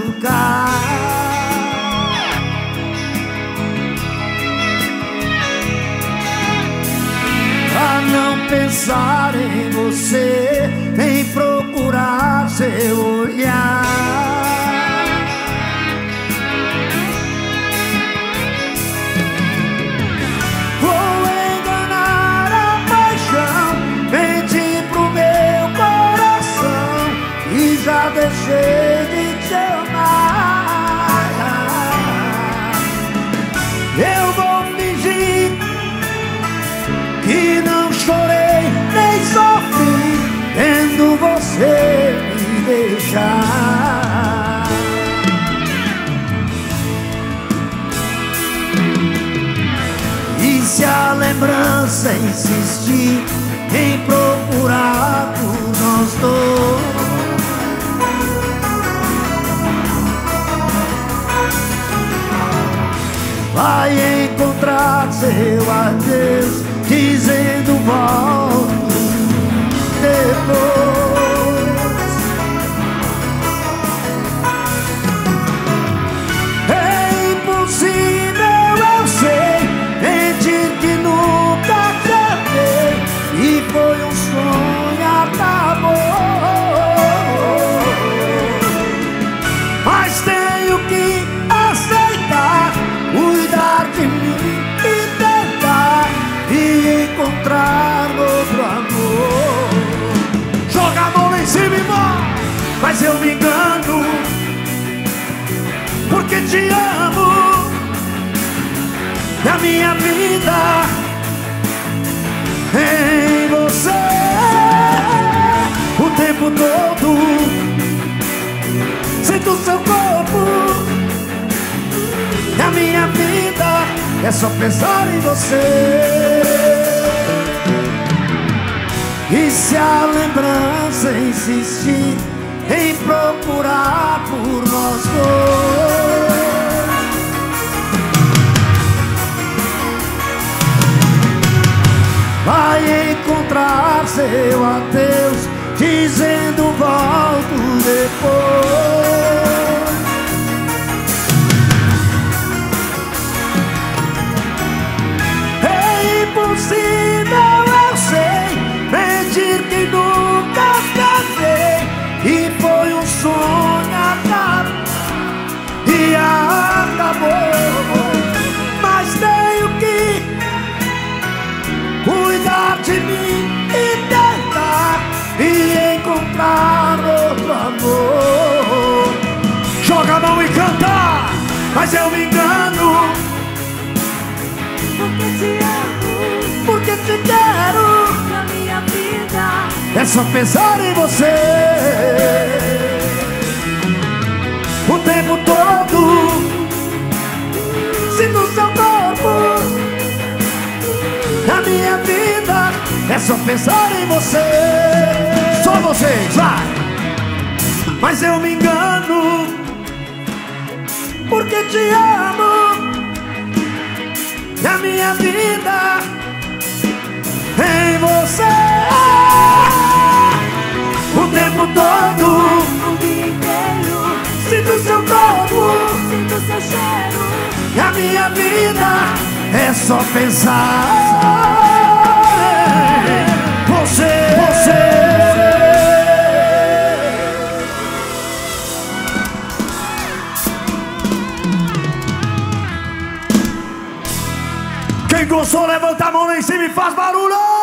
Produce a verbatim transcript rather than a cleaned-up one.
machucar. A não pensar em você, nem procurar seu olhar. Vou enganar a paixão, mentir pro meu coração e já deixei de te amar. Eu vou fingir que não chorei nem sofri vendo você me deixar. E se a lembrança insistir em procurar por nós dois, vai encontrar seu adeus dizendo volto depois. É impossível, eu sei, mentir que nunca tentei e foi um sonho, acabou. Mas tenho que aceitar, cuidar de mim e tentar e encontrar outro amor. Joga a mão lá em cima e vai. Mas eu me engano, porque te amo. E a minha vida em você o tempo todo. Sinto seu corpo. E a minha vida é só pensar em você. E se a lembrança insistir em procurar por nós dois, vai encontrar seu adeus dizendo volto depois. É impossível, eu sei, mentir que nunca tentei e foi um sonho, acabou e acabou. Mas tenho que cuidar de mim e tentar e encontrar outro amor. Joga a mão e canta. Mas eu me engano, porque te amo, porque te quero. na minha vida É só pensar em você o tempo todo. Sinto seu corpo. Na minha vida é só pensar em você. Só vocês, vai. Mas eu me engano, porque te amo. Na minha vida em você o tempo todo. o dia inteiro, Sinto seu corpo. sinto seu cheiro. E a minha vida é só pensar em você, você. Quem gostou, levanta a mão lá em cima e faz barulho.